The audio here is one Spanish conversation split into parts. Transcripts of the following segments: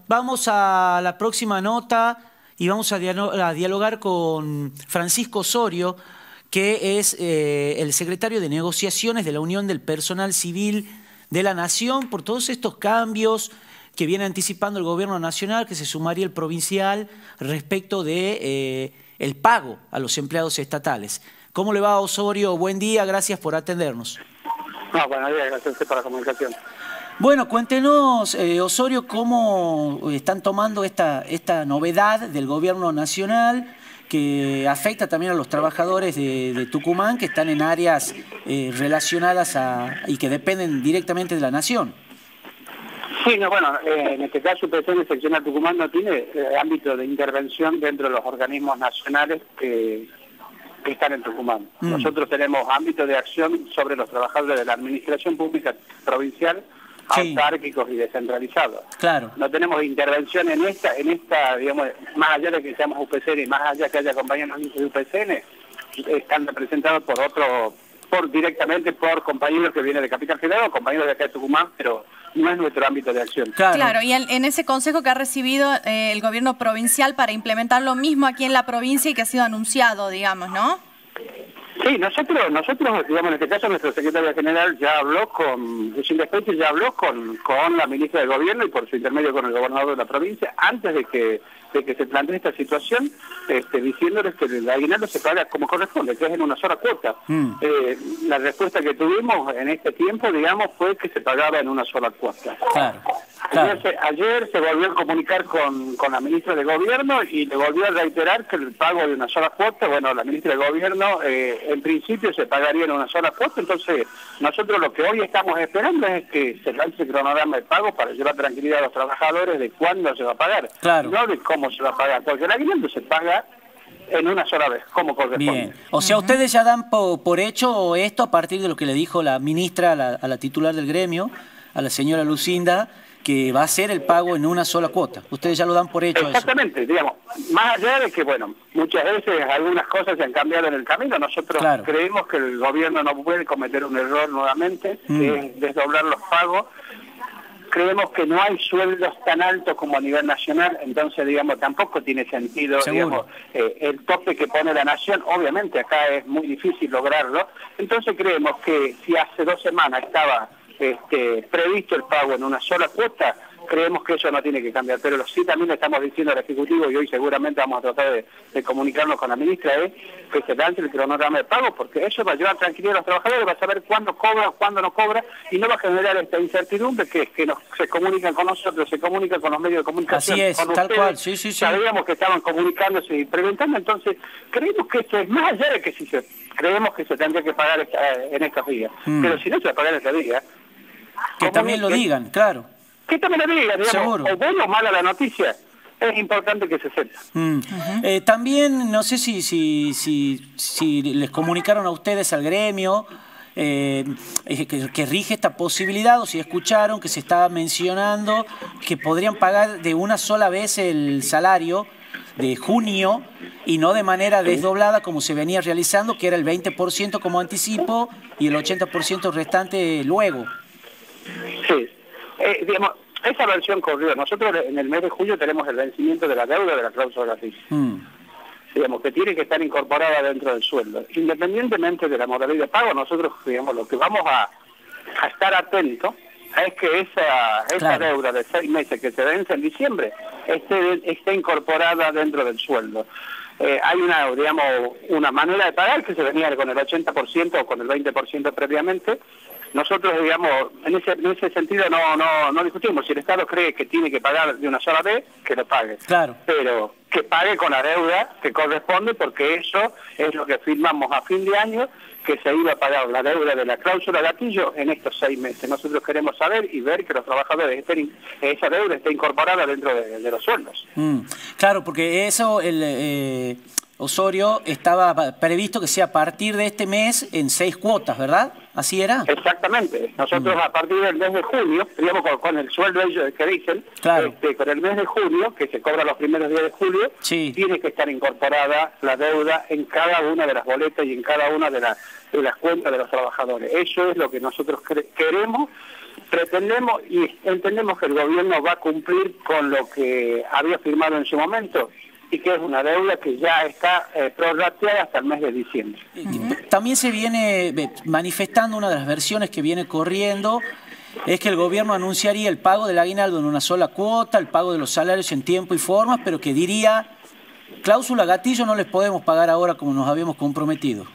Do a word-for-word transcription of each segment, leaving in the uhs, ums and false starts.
vamos a la próxima nota y vamos a, a dialogar con Francisco Osorio, que es eh, el secretario de Negociaciones de la Unión del Personal Civil de la Nación, por todos estos cambios que viene anticipando el gobierno nacional, que se sumaría el provincial respecto de eh, el pago a los empleados estatales. ¿Cómo le va, Osorio? Buen día, gracias por atendernos. No, buenos días, gracias a usted por la comunicación. Bueno, cuéntenos, eh, Osorio, cómo están tomando esta, esta novedad del gobierno nacional que afecta también a los trabajadores de, de Tucumán que están en áreas eh, relacionadas a, y que dependen directamente de la nación. Sí, no, bueno, eh, en este caso U P C N seccional Tucumán no tiene eh, ámbito de intervención dentro de los organismos nacionales que, que están en Tucumán. Mm. Nosotros tenemos ámbito de acción sobre los trabajadores de la administración pública provincial, sí, autárquicos y descentralizados. Claro. No tenemos intervención en esta, en esta, digamos, más allá de que seamos U P C N y más allá que haya compañeros de U P C N, están representados por otro, por directamente por compañeros que vienen de Capital Federal o compañeros de acá de Tucumán, pero no es nuestro ámbito de acción. Claro, claro, y en, en ese consejo que ha recibido eh, el gobierno provincial para implementar lo mismo aquí en la provincia y que ha sido anunciado, digamos, ¿no? Sí, nosotros, nosotros, digamos, en este caso nuestro secretario general ya habló con, Lucinda Especie ya habló con, con la ministra de Gobierno y por su intermedio con el gobernador de la provincia, antes de que, de que se plantee esta situación, este, diciéndoles que el aguinaldo se paga como corresponde, que es en una sola cuota. Mm. Eh, la respuesta que tuvimos en este tiempo, digamos, fue que se pagaba en una sola cuota. Claro. Claro. Ayer, se, ayer se volvió a comunicar con, con la ministra de Gobierno y le volvió a reiterar que el pago de una sola cuota, bueno, la ministra de Gobierno eh, en principio se pagaría en una sola cuota, entonces nosotros lo que hoy estamos esperando es que se lance el cronograma de pago para llevar tranquilidad a los trabajadores de cuándo se va a pagar, claro, no de cómo se va a pagar, porque el aguinaldo se paga en una sola vez, como corresponde. Bien, o sea, ustedes ya dan po, por hecho esto a partir de lo que le dijo la ministra a la, a la titular del gremio, a la señora Lucinda, que va a ser el pago en una sola cuota. Ustedes ya lo dan por hecho. Exactamente, eso. Digamos, más allá de que, bueno, muchas veces algunas cosas se han cambiado en el camino, nosotros claro. creemos que el gobierno no puede cometer un error nuevamente, mm. que es desdoblar los pagos. Creemos que no hay sueldos tan altos como a nivel nacional, entonces, digamos, tampoco tiene sentido, digamos, eh, el tope que pone la nación, obviamente acá es muy difícil lograrlo, entonces creemos que si hace dos semanas estaba Este, previsto el pago en una sola cuota, creemos que eso no tiene que cambiar, pero sí también le estamos diciendo al Ejecutivo, y hoy seguramente vamos a tratar de, de comunicarnos con la ministra, es que se lance el cronograma de pago, porque eso va a llevar tranquilidad a los trabajadores, va a saber cuándo cobra, cuándo no cobra, y no va a generar esta incertidumbre que, que nos, se comunican con nosotros, se comunican con los medios de comunicación. Así es, con tal ustedes, cual, sí, sí, sí. Sabíamos que estaban comunicándose y preguntando, entonces creemos que esto es más allá de que si se, creemos que se tendría que pagar esta, en estos días, mm. pero si no se va a pagar en estos días, que también lo digan, claro. Que también lo digan, digamos, seguro. O buena o mala la noticia, es importante que se sepa. Mm. Uh-huh. eh, también, no sé si, si, si, si les comunicaron a ustedes, al gremio, eh, que, que rige esta posibilidad, o si escucharon que se estaba mencionando que podrían pagar de una sola vez el salario de junio y no de manera desdoblada como se venía realizando, que era el veinte por ciento como anticipo y el ochenta por ciento restante luego. Sí, eh, digamos, esa versión corrió. Nosotros en el mes de julio tenemos el vencimiento de la deuda de la cláusula gatillo. Mm. Digamos, que tiene que estar incorporada dentro del sueldo. Independientemente de la modalidad de pago, nosotros, digamos, lo que vamos a, a estar atentos es que esa, esa claro. deuda de seis meses que se vence en diciembre esté, esté incorporada dentro del sueldo. Eh, hay una, digamos, una manera de pagar que se venía con el ochenta por ciento o con el veinte por ciento previamente. Nosotros, digamos, en ese, en ese sentido no, no, no discutimos. Si el Estado cree que tiene que pagar de una sola vez, que lo pague. Claro. Pero que pague con la deuda que corresponde, porque eso es lo que firmamos a fin de año, que se iba a pagar la deuda de la cláusula gatillo en estos seis meses. Nosotros queremos saber y ver que los trabajadores estén, esa deuda esté incorporada dentro de, de los sueldos. Mm, claro, porque eso, el eh, Osorio, estaba previsto que sea a partir de este mes en seis cuotas, ¿verdad? ¿Así era? Exactamente. Nosotros mm. a partir del mes de junio, digamos con, con el sueldo ellos que dicen, claro. este, con el mes de junio, que se cobra los primeros días de julio, sí. tiene que estar incorporada la deuda en cada una de las boletas y en cada una de, la, de las cuentas de los trabajadores. Eso es lo que nosotros queremos pretendemos y entendemos que el gobierno va a cumplir con lo que había firmado en su momento, y que es una deuda que ya está eh, prorrateada hasta el mes de diciembre. También se viene manifestando una de las versiones que viene corriendo, es que el gobierno anunciaría el pago del aguinaldo en una sola cuota, el pago de los salarios en tiempo y forma, pero que diría, cláusula gatillo, no les podemos pagar ahora como nos habíamos comprometido.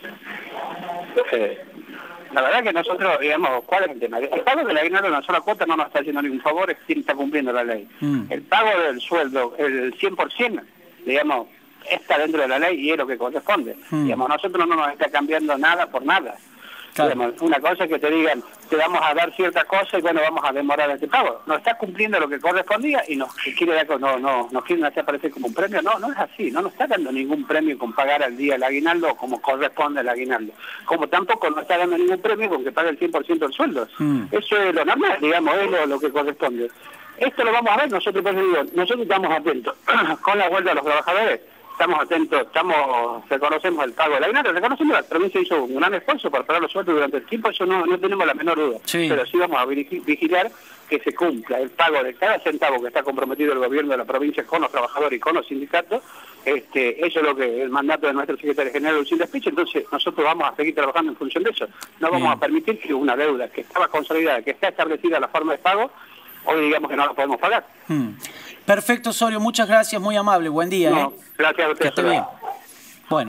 Eh, la verdad que nosotros, digamos, ¿cuál es el tema? El pago del aguinaldo en una sola cuota no nos está haciendo ningún favor, es quien está cumpliendo la ley. Mm. El pago del sueldo, el cien por ciento, digamos, está dentro de la ley y es lo que corresponde. Mm. Digamos, nosotros no nos está cambiando nada por nada. Claro. Digamos, una cosa es que te digan, te vamos a dar cierta cosa y bueno, vamos a demorar este pago. No está cumpliendo lo que correspondía y nos quiere dar, no, no, nos quieren hacer parecer como un premio. No, no es así, no nos está dando ningún premio con pagar al día el aguinaldo como corresponde el aguinaldo. Como tampoco nos está dando ningún premio con que pague el cien por ciento del sueldo. Mm. Eso es lo normal, digamos, es lo, lo que corresponde. Esto lo vamos a ver, nosotros, pues, digo, nosotros estamos atentos con la vuelta de los trabajadores. Estamos atentos, estamos, reconocemos el pago de la aguinaldo, reconocemos que la provincia hizo un gran esfuerzo para pagar los sueldos durante el tiempo, eso no, no tenemos la menor duda, sí. Pero sí vamos a vigilar que se cumpla el pago de cada centavo que está comprometido el gobierno de la provincia con los trabajadores y con los sindicatos. Este, eso es lo que el mandato de nuestro secretario general, Lucinda Spich, entonces nosotros vamos a seguir trabajando en función de eso. No vamos Bien. a permitir que una deuda que estaba consolidada, que está establecida la forma de pago, hoy digamos que no la podemos pagar. Hmm. Perfecto, Osorio, muchas gracias, muy amable, buen día. No, ¿eh? Gracias a ustedes. Que esté bien.